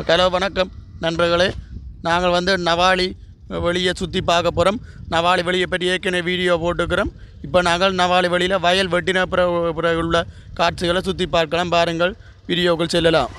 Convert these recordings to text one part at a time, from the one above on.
Hello வணக்கம் நண்பர்களே, நாங்கள் வந்து நவாலி வெளியே சுற்றி பார்க்க போகிறோம். நவாலி வெளியை பற்றி ஏற்கனவே வீடியோ போட்டுக்கிறோம். இப்போ நாங்கள் நவாலி வெளியில் வயல் வெட்டின பிறகு உள்ள காட்சிகளை சுற்றி பார்க்கலாம். பாருங்கள், வீடியோக்கள் செல்லலாம்.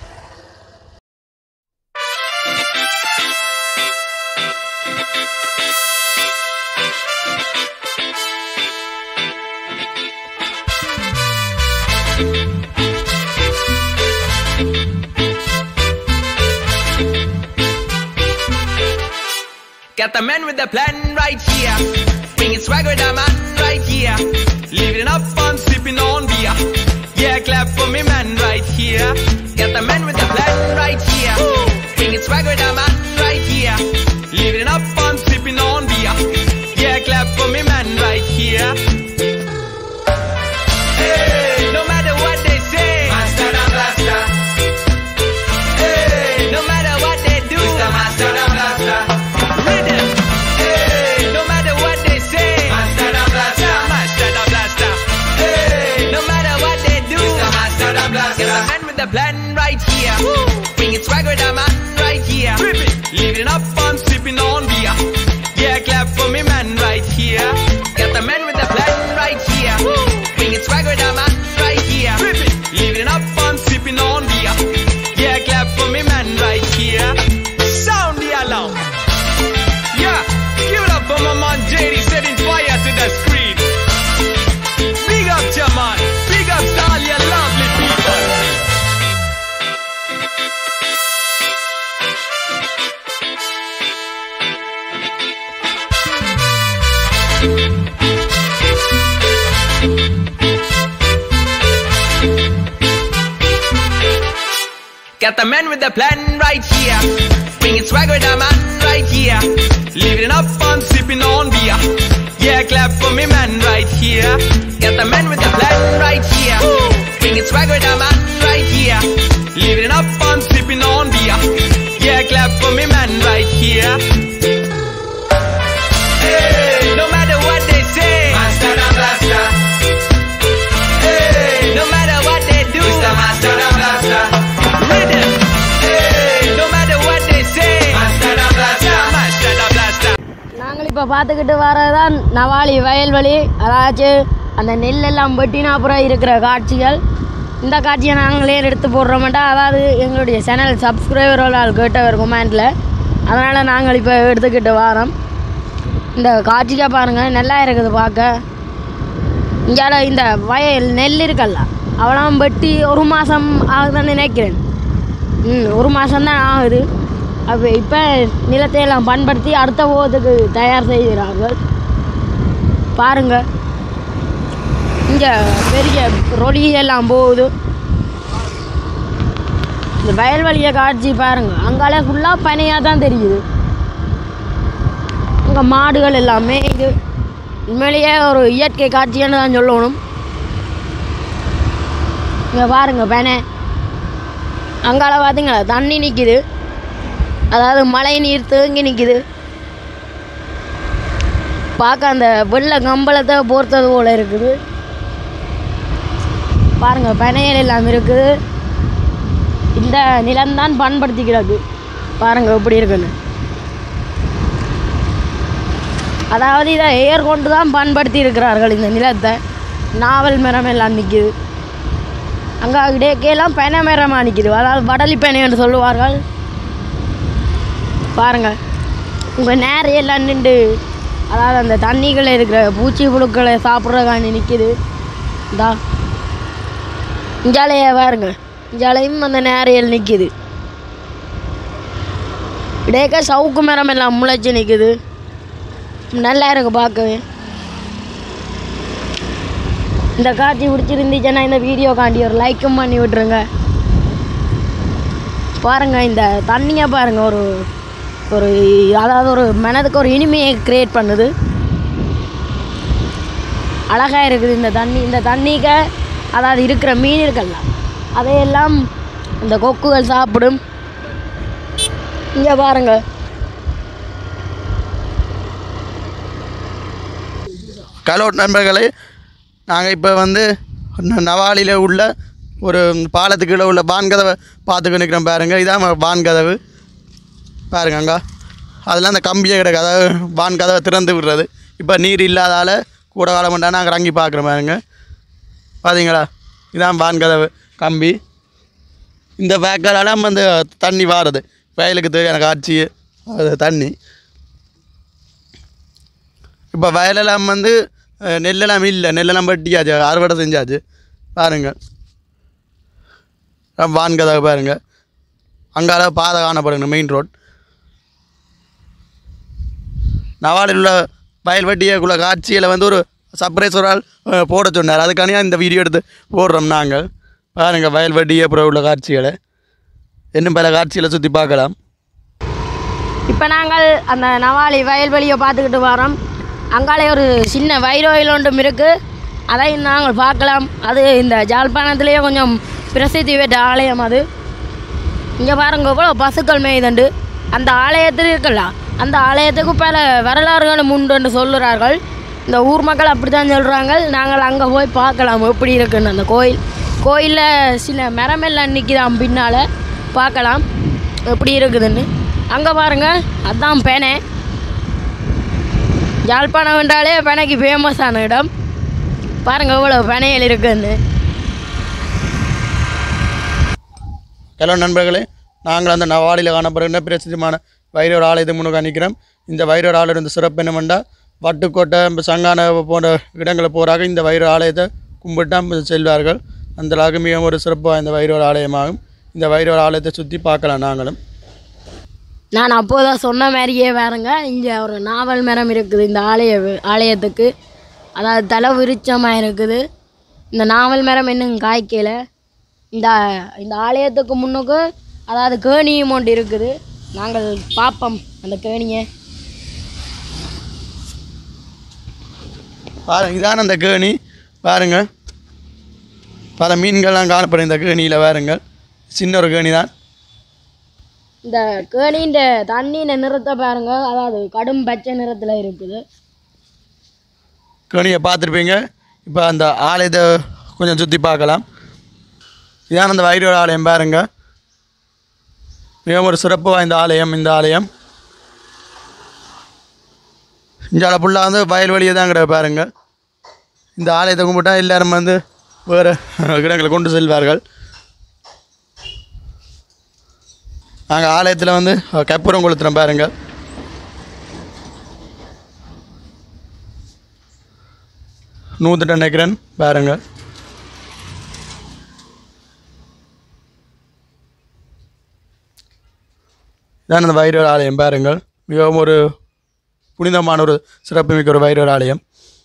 Got the man with the plan right here. Bringing swag with the man right here. Living up, I'm sipping on beer. Yeah, clap for me, man right here. Got the man with the plan right here. Bringing swag with the man right here. Living up, I'm sipping on beer. Yeah, clap for me, man right here. Hey, no matter what they say, master the blaster. Hey, no matter what they do, Mr. Master the blaster. The plan right here. Bringing swag with a man right here. Living up, I'm sipping on beer. Yeah, clap for me, man right here. Got the man with the plan right here. Bringing swag with a man right here. Living up, I'm sipping on beer. Yeah, clap for me, man right here. Sound the alarm. Yeah, give it up for my man JD setting fire to the screen. Big up Jaman, big up to all your lovely people. Got the man with the plan right here. Bringing swag with the man right here. Living up, I'm sipping on beer. Yeah, clap for me, man right here. Got the man with the plan right here. Bringing swag with the man right here. Living up, I'm sipping on beer. Yeah, clap for me, man right here. Hey, no matter what they say, master the blaster. Hey, no matter what they do, Mr. Master the blaster. Rhythm. Hey, no matter what they say, master the blaster, master the blaster. நாங்கள் இப்போ பார்த்துக்கிட்டு வரதான் நவாலி வயல்வெளி, அதாச்சும் அந்த நெல்லெல்லாம் வெட்டினா அப்புறம் இருக்கிற காட்சிகள். இந்த காட்சியை நாங்களே எடுத்து போடுறோமாட்டா, அதாவது எங்களுடைய சேனல் சப்ஸ்கிரைபர்களால் கேட்டவர் கொமெண்டில், அதனால் நாங்கள் இப்போ எடுத்துக்கிட்டு வரோம். இந்த காட்சியை பாருங்கள், நல்லா இருக்குது பார்க்க. இங்கே இந்த வயல் நெல் இருக்கல்ல, அவ்வளோ வெட்டி ஒரு மாதம் ஆகுதுன்னு நினைக்கிறேன். ஒரு மாதம்தான் ஆகுது. அப்போ இப்போ நிலத்தை எல்லாம் பண்படுத்தி அடுத்த போகிறதுக்கு தயார் செய்கிறார்கள். பாருங்கள், இங்கே பெரிய ரொலி எல்லாம் போகுது. இந்த வயல்வெளியை காட்சி பாருங்கள், அங்காலே ஃபுல்லாக பனியாக தான் தெரியுது. அங்கே மாடுகள் எல்லாமே இது உண்மையிலேயே ஒரு இயற்கை காட்சின்னு தான் சொல்லணும். இங்கே பாருங்கள் பனை, அங்கால பார்த்தீங்களா தண்ணி நிற்கிது, அதாவது மழை நீர் தேங்கி நிற்கிது. பார்க்க அந்த வெள்ளை கம்பளத்தை போர்த்தது போல் இருக்குது. பாருங்கள், பனையல் எல்லாம் இருக்குது. இந்த நிலம்தான் பண்படுத்திக்கிறது. பாருங்கள் எப்படி இருக்குன்னு. அதாவது இதை ஏர் கொண்டு தான் பண்படுத்தி இருக்கிறார்கள் இந்த நிலத்தை. நாவல் மரம் எல்லாம் நிற்கிது. அங்கே இடையெல்லாம் பனை மரமாக நிற்கிது, அதாவது வடலி பனை என்று சொல்லுவார்கள். பாருங்கள், உங்கள் நேரையெல்லாம் நின்று, அதாவது அந்த தண்ணிகளில் இருக்கிற பூச்சி புழுக்களை சாப்பிட்றதுக்காண்டி நிற்கிது. இந்தா இஞ்சாலையே பாருங்கள், இஞ்சாலையும் அந்த நேரையல் நிற்கிது. இடையக்க சவுக்கு மரம் எல்லாம் முளைச்சி நிற்குது. நல்லா இருக்குது பார்க்கவே. இந்த காட்சி பிடிச்சிருந்துச்சுன்னா இந்த வீடியோ காண்டி ஒரு லைக்கும் பண்ணி விட்ருங்க. பாருங்கள், இந்த தண்ணியை பாருங்கள், ஒரு அதாவது ஒரு மனதுக்கு ஒரு இனிமையை க்ரியேட் பண்ணுது. அழகாக இருக்குது இந்த தண்ணி. இந்த தண்ணிக்கு அதாவது இருக்கிற மீன் இருக்கல்ல, அதையெல்லாம் இந்த கொக்குகள் சாப்பிடும். இங்கே பாருங்கள், ஹலோ நண்பர்களே, நாங்கள் இப்போ வந்து நவாலியில் உள்ள ஒரு பாலத்துக்கு கீழே உள்ள வான்கதவை பார்த்துக்க நிற்கிறோம் பாருங்கள். இதான் வான்கதவு பாருங்க. அங்கே அதெல்லாம் அந்த கம்பியே கிடக்கு, அதாவது வான்கதவை திறந்து விடுறது. இப்போ நீர் இல்லாதால் கூட காலம் பண்ணா நாங்கள் இறங்கி பார்க்குற பாருங்க. பார்த்தீங்களா, இதான் வான்கதவு கம்பி. இந்த வேக்கெல்லாம் வந்து தண்ணி வாருது, வயலுக்கு தேவையான காட்சி அது தண்ணி. இப்போ வயலெல்லாம் வந்து நெல்லெல்லாம் இல்லை, நெல்லெல்லாம் வெட்டியாச்சு, அறுவடை செஞ்சாச்சு பாருங்கள். வான்கதவு பாருங்கள். அங்கால பாதை காணப்படுங்க, மெயின் ரோட். நவாலில் உள்ள வயல் வெட்டியக்குள்ள காட்சியில் வந்து ஒரு சர்ப்ரைஸ் ஒரு ஆள் போட சொன்னார். அதுக்கானியாக இந்த வீடியோ எடுத்து போடுறோம் நாங்கள். பாருங்கள் வயல் வெட்டிய அப்புறம் உள்ள காட்சிகளை, இன்னும் பல காட்சிகளை சுற்றி பார்க்கலாம். இப்போ நாங்கள் அந்த நவாலி வயல்வெளியை பார்த்துக்கிட்டு வரோம். அங்காலே ஒரு சின்ன வைரோயில் ஒன்றும் இருக்குது, அதை நாங்கள் பார்க்கலாம். அது இந்த ஜாழ்ப்பாணத்துலேயே கொஞ்சம் பிரசித்தி பெற்ற ஆலயம் அது. இங்கே பாருங்க கூட பசுக்கள் மேய்தண்டு. அந்த ஆலயத்தில் இருக்குல்ல, அந்த ஆலயத்துக்கு பல வரலாறுகளும் உண்டுன்னு சொல்லுறார்கள். இந்த ஊர் மக்கள் அப்படி தான் சொல்கிறாங்க. நாங்கள் அங்கே போய் பார்க்கலாம் எப்படி இருக்குன்னு. அந்த கோயிலில் சில மரமெல்லாம் நிற்கிதான், பின்னால் பார்க்கலாம் எப்படி இருக்குதுன்னு. அங்கே பாருங்கள், அதுதான் பெனை. யாழ்ப்பாணம் என்றாலே பெனைக்கு ஃபேமஸான இடம். பாருங்கள் எவ்வளோ பெனைகள் இருக்குன்னு. ஹலோ நண்பர்களே, நாங்கள் அந்த நவாலியில் காணப்படுகின்ற பிரசித்தமான வைரவர் ஆலயத்தை முன்னுக்கு நிற்கிறோம். இந்த வைரவர் ஆலயம் இந்த சிறப்பு என்னமெண்டா, வட்டுக்கோட்டை சங்கான போன்ற இடங்களை போகிறாங்க இந்த வைரவர் ஆலயத்தை கும்பிட்டு செல்வார்கள். அந்த அளவுக்கு மிகவும் ஒரு சிறப்பு வாய்ந்த வைரவர் ஆலயமாகும். இந்த வைரவர் ஆலயத்தை சுற்றி பார்க்கலாம் நாங்களும். நான் அப்போதான் சொன்ன மாதிரியே வேறுங்க, இங்கே ஒரு நாவல் மரம் இருக்குது இந்த ஆலயத்துக்கு. அதாவது தலை விருட்சமாக இருக்குது. இந்த நாவல் மரம் இன்னும் காய்க்கல. இந்த ஆலயத்துக்கு முன்னுக்கு அதாவது கேணியும் ஒன்று இருக்குது. நாங்கள் பார்ப்போம் அந்த கேணியை. பாருங்க, இதான அந்த கேணி பாருங்கள். பல மீன்கள்லாம் காணப்படும் இந்த கேணியில் பாருங்கள். சின்ன ஒரு கேணி தான். இந்த கேணின்ற தண்ணியின் நிறத்தை பாருங்க, அதாவது கடும் பச்சை நிறத்தில் இருக்குது. கேணியை பார்த்துருப்பீங்க. இப்போ அந்த ஆலயத்தை கொஞ்சம் சுற்றி பார்க்கலாம். இதான அந்த வைரவர் ஆலயம் பாருங்கள். மிகவும் ஒரு சிறப்பு வாய்ந்த ஆலயம் இந்த ஆலயம். இஞ்சால ஃபுல்லாக வந்து வயல்வெளியே தான் கிடையாது பாருங்கள். இந்த ஆலயத்தை கும்பிட்டா எல்லோரும் வந்து வேறு இடங்களை கொண்டு செல்வார்கள். நாங்கள் ஆலயத்தில் வந்து கற்பூரம் கொளுத்துறோம் பாருங்கள். நூற்றுட்ட நினைக்கிறேன் பாருங்கள். இதான் அந்த வைரவர் ஆலயம் பாருங்கள். மிகவும் ஒரு புனிதமான ஒரு சிறப்புமிக்க ஒரு வைரவர் ஆலயம்.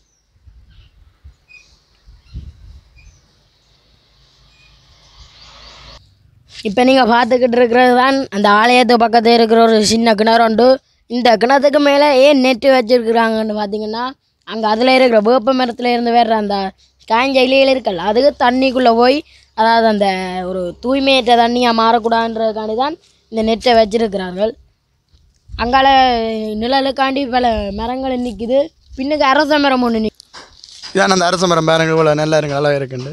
இப்போ நீங்கள் பார்த்துக்கிட்டு இருக்கிறது தான் அந்த ஆலயத்து பக்கத்தில் இருக்கிற ஒரு சின்ன கிணறு உண்டு. இந்த கிணத்துக்கு மேலே ஏன் நெட்டு வச்சுருக்குறாங்கன்னு பார்த்தீங்கன்னா, அங்கே அதில் இருக்கிற வேப்ப மரத்தில் இருந்து வேற அந்த காய்ஞ்ச இலையில் இருக்கல, அதுக்கு தண்ணிக்குள்ளே போய் அதாவது அந்த ஒரு தூய்மையற்ற தண்ணியாக மாறக்கூடாதுன்றதுக்காண்டி தான் இந்த நெட்டை வச்சிருக்கிறார்கள். அங்கால நிழலுக்காண்டி பல மரங்கள் நிற்கிது. பின்னுக்கு அரச மரம் ஒன்று நிற்கும். இதான் அந்த அரச மரம் பாருங்க, இவ்வளோ நல்லா இருக்கு, நல்லா இருக்குண்டு.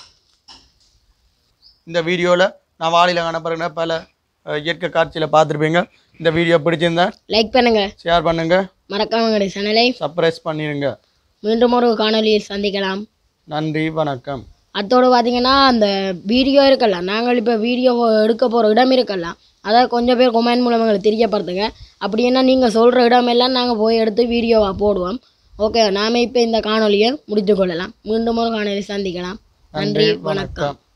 இந்த வீடியோவில் நான் வாளியில் காணப்படுற பல இயற்கை காட்சியில் பார்த்துருப்பீங்க. இந்த வீடியோ பிடிச்சிருந்தா லைக் பண்ணுங்கள், ஷேர் பண்ணுங்கள், மறக்காம சேனலை சப்ஸ்கிரைப் பண்ணிடுங்க. மீண்டும் ஒரு காணொலியில் சந்திக்கலாம். நன்றி, வணக்கம். அதோடு பார்த்தீங்கன்னா அந்த வீடியோ இருக்கலாம், நாங்கள் இப்போ வீடியோ எடுக்க போகிற இடம் இருக்கலாம், அதை கொஞ்சம் பேர் கொமெண்ட் மூலம் எங்களுக்கு தெரியப்படுத்துங்க. அப்படின்னா நீங்கள் சொல்கிற இடமெல்லாம் நாங்கள் போய் எடுத்து வீடியோவாக போடுவோம். ஓகே, நாம் இப்போ இந்த காணொலியை முடித்து கொள்ளலாம். மீண்டும் ஒரு காணொலி சந்திக்கலாம். நன்றி, வணக்கம்.